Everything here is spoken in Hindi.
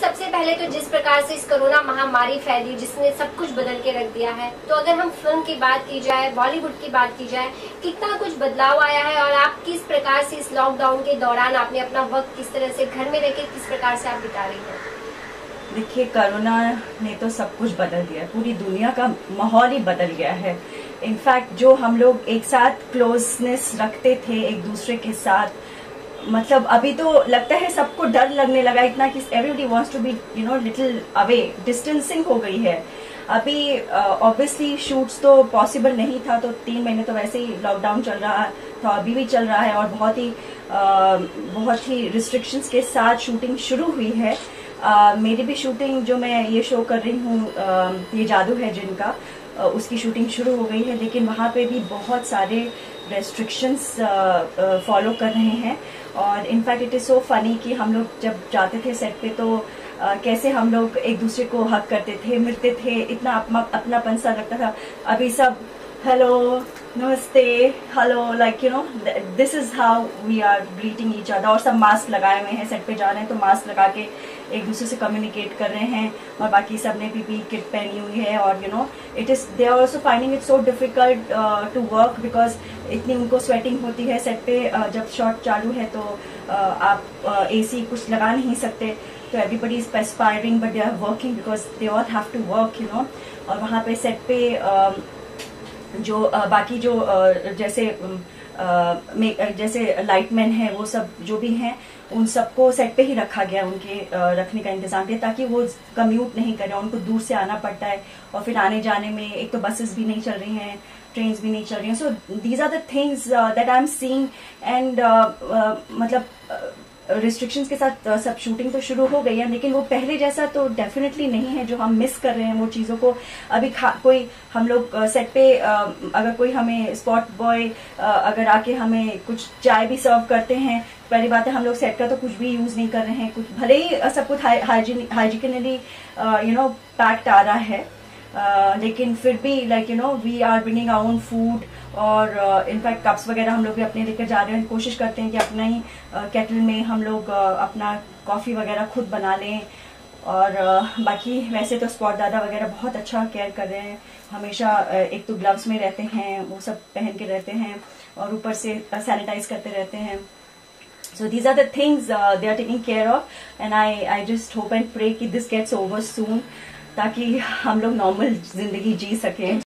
सबसे पहले तो जिस प्रकार से इस कोरोना महामारी फैली जिसने सब कुछ बदल के रख दिया है, तो अगर हम फिल्म की बात की जाए, बॉलीवुड की बात की जाए, कितना कुछ बदलाव आया है और आप किस प्रकार से इस लॉकडाउन के दौरान आपने अपना वक्त किस तरह से घर में रहकर किस प्रकार से आप बिता रही हैं? देखिए, कोरोना ने तो सब कुछ बदल दिया, पूरी दुनिया का माहौल ही बदल गया है। इनफैक्ट जो हम लोग एक साथ क्लोजनेस रखते थे एक दूसरे के साथ, मतलब अभी तो लगता है सबको डर लगने लगा इतना कि everybody wants to be little away, distancing हो गई है। अभी ऑब्वियसली शूट्स तो पॉसिबल नहीं था, तो 3 महीने तो वैसे ही लॉकडाउन चल रहा था, अभी भी चल रहा है और बहुत ही रिस्ट्रिक्शंस के साथ शूटिंग शुरू हुई है। मेरी भी शूटिंग, जो मैं ये शो कर रही हूँ, ये जादू है जिनका, उसकी शूटिंग शुरू हो गई है, लेकिन वहाँ पे भी बहुत सारे रेस्ट्रिक्शंस फॉलो कर रहे हैं। और in fact it is so funny कि हम लोग जब जाते थे सेट पे तो कैसे हम लोग एक दूसरे को हग करते थे, मिलते थे, इतना अपनापन सा लगता था। अभी सब हेलो, नमस्ते, hello, like this is how we are greeting each other. और सब मास्क लगाए हुए हैं, सेट पे जा रहे हैं तो मास्क लगा के एक दूसरे से कम्युनिकेट कर रहे हैं, और बाकी सब ने पीपी किट पहनी हुई है। और it is, they are also finding it so difficult to work because इतनी उनको स्वेटिंग होती है सेट पे। जब शॉट चालू है तो आप एसी कुछ लगा नहीं सकते, तो everybody is perspiring but they are working because they all have to work. और वहाँ पे सेट पे जो बाकी जो जैसे लाइटमैन है, वो सब जो भी हैं, उन सबको सेट पे ही रखा गया, उनके रखने का इंतजाम किया ताकि वो कम्यूट नहीं करें। उनको दूर से आना पड़ता है और फिर आने जाने में एक तो बसेस भी नहीं चल रही हैं, ट्रेन्स भी नहीं चल रही हैं। So these are the things that I am seeing and मतलब रिस्ट्रिक्शंस के साथ सब शूटिंग तो शुरू हो गई है, लेकिन वो पहले जैसा तो डेफिनेटली नहीं है। जो हम मिस कर रहे हैं वो चीजों को अभी कोई हम लोग सेट पे अगर कोई हमें स्पॉट बॉय अगर आके हमें कुछ चाय भी सर्व करते हैं, पहली बात है हम लोग सेट का तो कुछ भी यूज नहीं कर रहे हैं, कुछ भले ही सब कुछ हाइजीनिकली पैक्ड आ रहा है, लेकिन फिर भी we are bringing our own food. और इनफैक्ट कप्स वगैरह हम लोग भी अपने लेकर जा रहे हैं। कोशिश करते हैं कि अपना ही केटल में हम लोग अपना कॉफी वगैरह खुद बना लें। और बाकी वैसे तो स्पॉट दादा वगैरह बहुत अच्छा केयर कर रहे हैं, हमेशा एक तो ग्लव्स में रहते हैं, वो सब पहन के रहते हैं, और ऊपर से सैनिटाइज करते रहते हैं। So these are the things they are taking care of, and I just hope and pray कि this gets over soon, ताकि हम लोग नॉर्मल जिंदगी जी सकें।